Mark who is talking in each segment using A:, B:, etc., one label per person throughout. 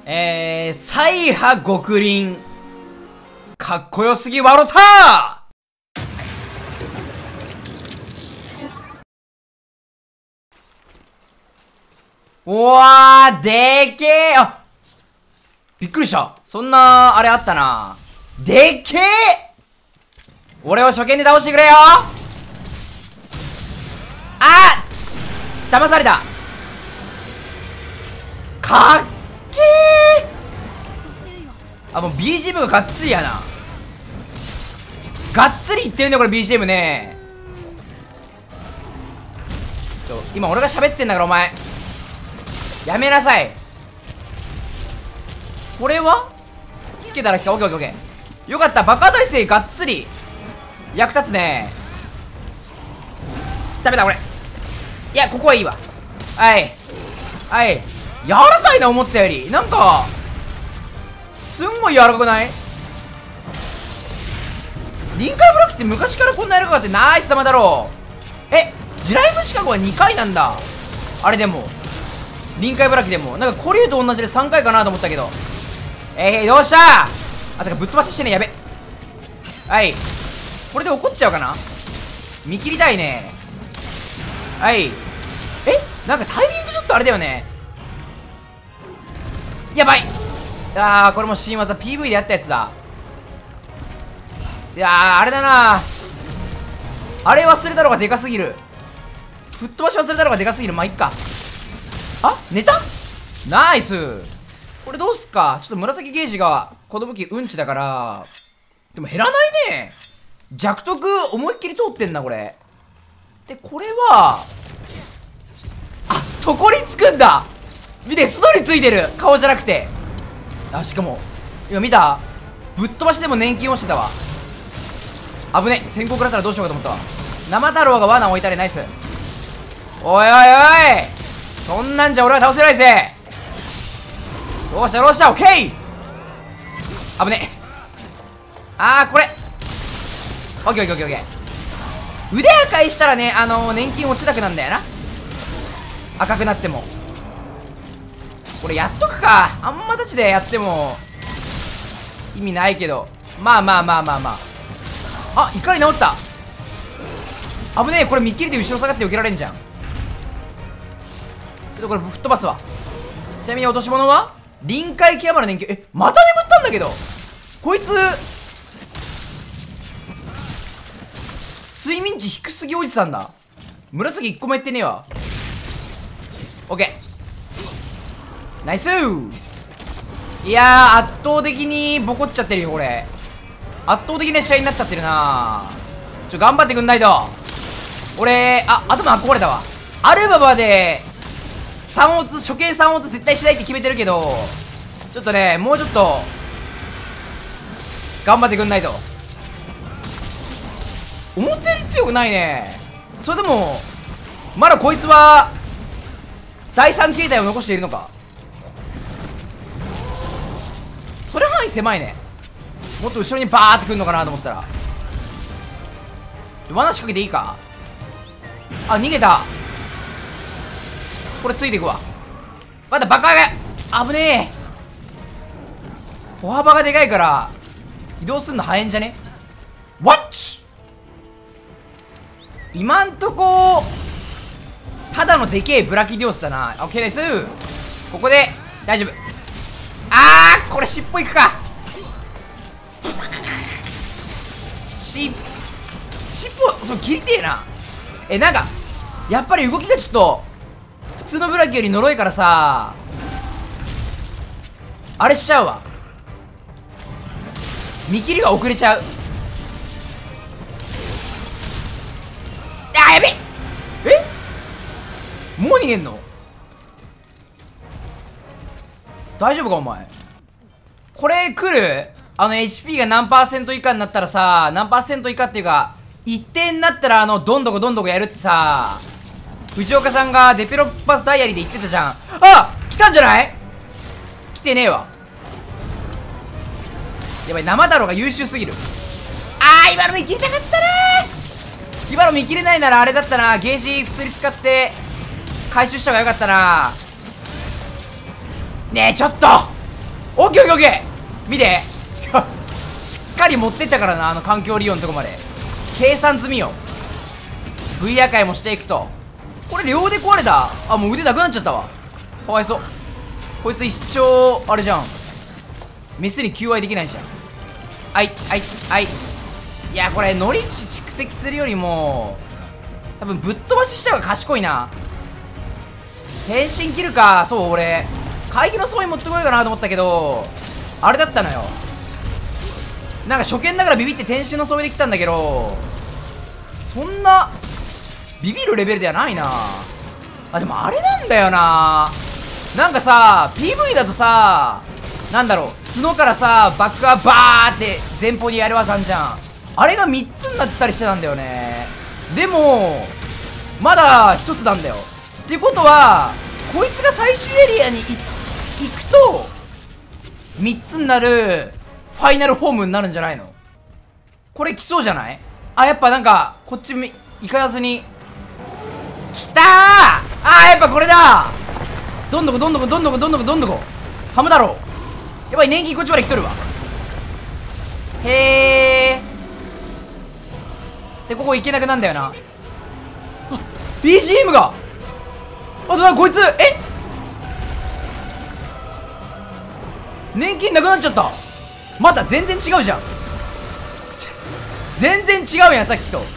A: 彩波極輪。かっこよすぎわろた。うわー、でけえ。あ、びっくりした。そんな、あれあったな。でけえ。俺を初見で倒してくれよ。あっ、騙された。かっけえ。あ、もう BGM ががっつりやな。がっつりいってるねこれ BGM ね。今俺が喋ってんだからお前やめなさい。これはつけたらオッケーオッケーオッケー。よかった。爆破耐性がっつり役立つね。ダメだ俺。いやここはいいわ。はいはい。柔らかいな思ったより。なんかすんごい柔らかくない？臨界ブラキって昔からこんな柔らかかってナイス玉だろう。え、地雷無視カゴは2回なんだ。あれでも臨界ブラキでもなんかコリュウと同じで3回かなと思ったけど。どうした。あ、てかぶっ飛ばししてね。やべ。はい、これで怒っちゃうかな。見切りたいね。はい。なんかタイミングちょっとあれだよね。やばい。あー、これも新技 PV でやったやつだ。いやー、あれだな。あれ忘れたのがでかすぎる。吹っ飛ばし忘れたのがでかすぎる。まあいっか。あ、寝た。ナイス。これどうすっか。ちょっと紫ゲージがこの武器うんちだから。でも減らないね。弱徳思いっきり通ってんなこれ。でこれはあ、そこにつくんだ。見て、角についてる。顔じゃなくて。あ、しかも今見た。ぶっ飛ばしでも年金落ちてたわ。危ね。先行食らったらどうしようかと思ったわ。生太郎が罠置いたりナイス。おいおいおい、そんなんじゃ俺は倒せないぜ。どうしたどうした。オッケー。危ね。あー、これオッケーオッケーオッケーオッケー。腕破壊したらね、年金落ちなくなんだよな。赤くなっても。これやっとくか。あんまたちでやっても意味ないけど、まあまあまあまあまあ。あ、怒り治った。危ねえ。これ見切りで後ろ下がって避けられんじゃん。ちょっとこれ吹っ飛ばすわ。ちなみに落とし物は臨界極まる年金。また眠ったんだけどこいつ。睡眠値低すぎおじさんだ。紫1個もやってねえわ。オッケーナイスー。いやー、圧倒的にボコっちゃってるよこれ。圧倒的な試合になっちゃってるな。頑張ってくんないと。俺頭壊れたわ。アルババで3オツ、初見3オツ絶対しないって決めてるけど、ちょっとね、もうちょっと頑張ってくんないと。思ったより強くないね。それでもまだこいつは第3形態を残しているのか。それ範囲狭いね。もっと後ろにバーってくるのかなと思ったら。罠仕掛けていいか。あ、逃げた。これついていくわ。まだバカが危ねえ。歩幅がでかいから移動すんの早いんじゃね。ワッチ。今んとこただのでけえブラキディオスだな。オッケーです。ここで大丈夫。あー、これ尻尾いくか。尻尾そう切りてえな。なんかやっぱり動きがちょっと普通のブラキより呪いからさ、あれしちゃうわ。見切りが遅れちゃう。あー、やべえ。もう逃げんの。大丈夫かお前。これ来る。HP が何%以下になったらさ、何%以下っていうか一定になったらどんどこやるってさ、藤岡さんがデベロッパーズダイアリーで言ってたじゃん。あ、来たんじゃない。来てねえわ。やばい、生太郎が優秀すぎる。あー、今の見切りたかったな。今の見切れないならあれだったな。ゲージ普通に使って回収した方がよかったな。ねえちょっとオッケーオッケーオッケー、見てしっかり持ってったからな、あの環境利用のとこまで計算済みよ。 V 破壊もしていくと。これ両腕壊れた。あ、もう腕なくなっちゃったわ。かわいそう。こいつ一生あれじゃん、メスに求愛できないじゃん。はいはいはい。いやこれノリ蓄積するよりも多分ぶっ飛ばしした方が賢いな。変身切るか。そう、俺会議の装備持ってこようかなと思ったけどあれだったのよ。なんか初見だからビビって転身の装備できたんだけど、そんなビビるレベルではないな。あ、でもあれなんだよな、なんかさ PV だとさ、なんだろう、角からさバックがバーって前方にやる技あんじゃん。あれが3つになってたりしてたんだよね。でもまだ1つなんだよ。ってことはこいつが最終エリアに行くと3つになるファイナルフォームになるんじゃないの。これ来そうじゃない？あ、やっぱなんかこっち行かずに来たー。あー、やっぱこれだ。どんどこどんどこどんどこどんどこどんどこハム太郎、やばい、年金こっちまで来とるわ。へえ。でここ行けなくなんだよな。あ、 BGM が、あとな、こいつ年金なくなっちゃった。また全然違うじゃん全然違うやん、さっきと。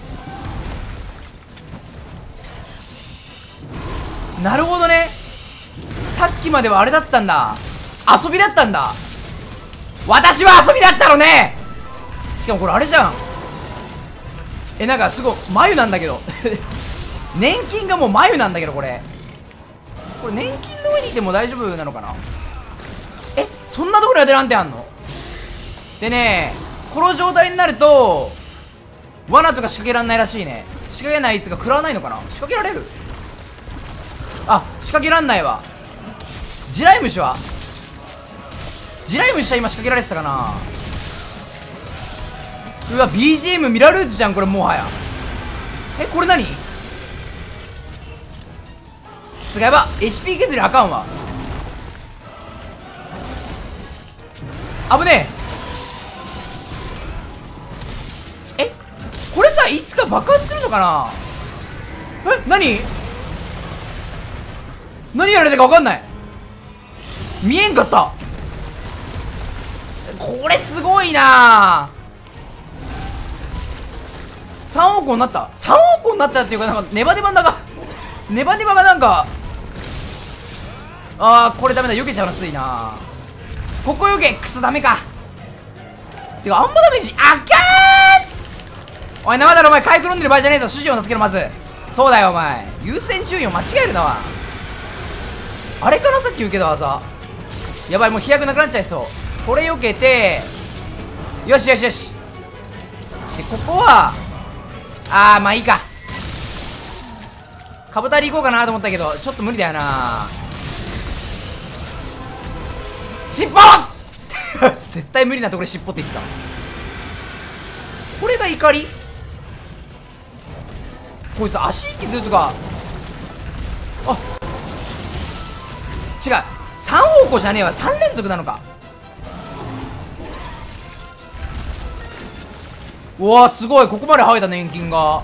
A: なるほどね、さっきまではあれだったんだ、遊びだったんだ。私は遊びだったのね。しかもこれあれじゃん、なんかすごい眉なんだけど年金がもう眉なんだけど、これ年金の上にいても大丈夫なのかな。そんなところに当てなんてあんの。でね、この状態になると罠とか仕掛けられないらしいね。仕掛けないやつが食らわないのかな。仕掛けられる。あ、仕掛けらんないわ。地雷虫は今仕掛けられてたかな。うわ BGM ミラルーズじゃんこれ、もはや。これ何つがやば HP 削りあかんわ。危ねえ。これさいつか爆発するのかな。何やられたか分かんない。見えんかった。これすごいな。3億個になった。3億個になったっていうか、なんかネバネバがなんか、あーこれダメだ、避けちゃうな、ついな。ここ避け、クソダメか。てかあんまダメージあっきゃー。おい生だろ、お前回復飲んでる場合じゃねえぞ。主人を助けろ。まずそうだよ、お前優先順位を間違えるなわ。あれかな、さっき受けた技。やばい、もう飛躍なくなっちゃいそう。これ避けて、よしよしよし。でここはまあいいか。カブタリ行こうかなと思ったけどちょっと無理だよな。尻尾絶対無理なところで尻尾って言ってた。これが怒り。こいつ足息するとか。あ、違う、3方向じゃねえわ。3連続なのか。うわーすごい、ここまで生えた年金が。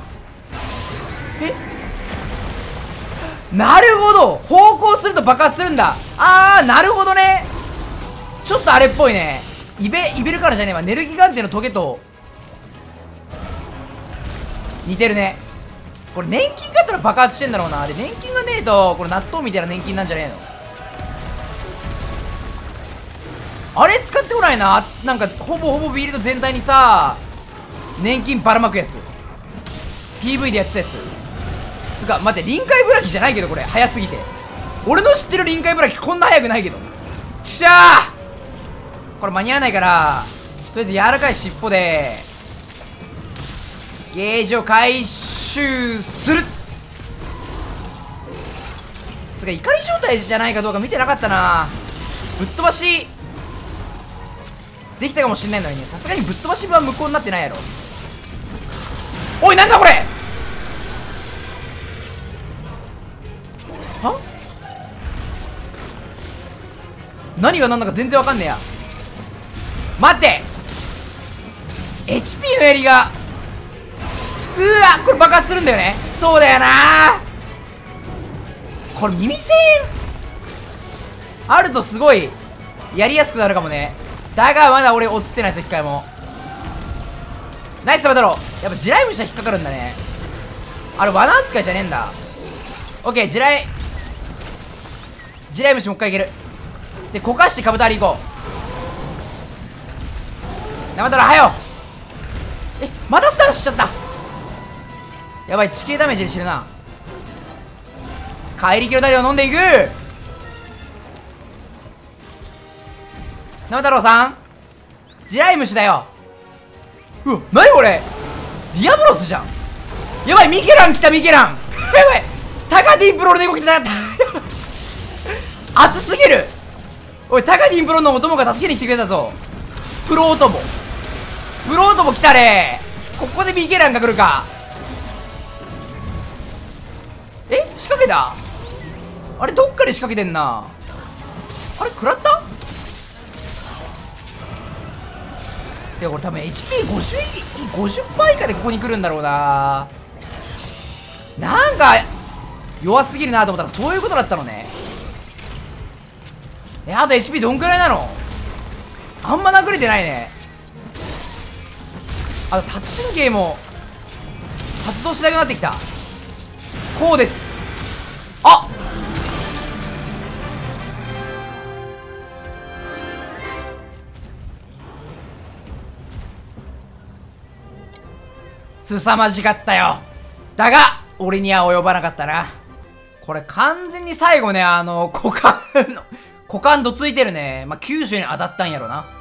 A: なるほど、方向すると爆発するんだ。なるほどね。ちょっとあれっぽいね。イベルカラじゃねえわ、ネルギガンテのトゲと似てるね。これ年金があったら爆発してんだろうな。で年金がねえとこれ納豆みたいな年金なんじゃねえの。あれ使ってこないな。なんかほぼビルド全体にさ年金ばらまくやつ PV でやってたやつ。つか待って、臨界ブラキじゃないけどこれ早すぎて。俺の知ってる臨界ブラキこんな早くないけど。きしゃー、これ間に合わないから、とりあえず柔らかい尻尾でゲージを回収する。つか怒り状態じゃないかどうか見てなかったな。ぶっ飛ばしできたかもしんないのにね。さすがにぶっ飛ばしは無効になってないやろ。おいなんだこれ。は何が何だか全然わかんねえや。待って HP のエリが、うわこれ爆発するんだよね。そうだよな。これ耳栓あるとすごいやりやすくなるかもね。だがまだ俺落ちてないですよ、一回も。ナイスサバ太郎。やっぱ地雷虫は引っかかるんだね。あれ罠扱いじゃねえんだ。オッケー、地雷虫もう一回いける。でこかしてカブタリ行こう。生太郎はよ。またスタートしちゃった。やばい、地形ダメージで死ぬな。怪力のダリを飲んでいく。生太郎さん地雷虫だよ。うわ、なにこれディアブロスじゃん。やばい、ミケラン来た、ミケランやばい、タカディンプロの猫来た熱すぎる。おい、タカディンプロのお供が助けに来てくれたぞ。プロオトモ来たれ。ここでミケランが来るか。仕掛けた。あれどっかで仕掛けてんな。あれ食らった。でこれ多分 HP50% 以下でここに来るんだろうな。なんか弱すぎるなと思ったらそういうことだったのね。あと HP どんくらいなの。あんま殴れてないね。あとタッチ神経も発動しなくなってきた。こうです。あっ、凄まじかったよ。だが俺には及ばなかったな。これ完全に最後ね、股間どついてるね。まあ、九州に当たったんやろな。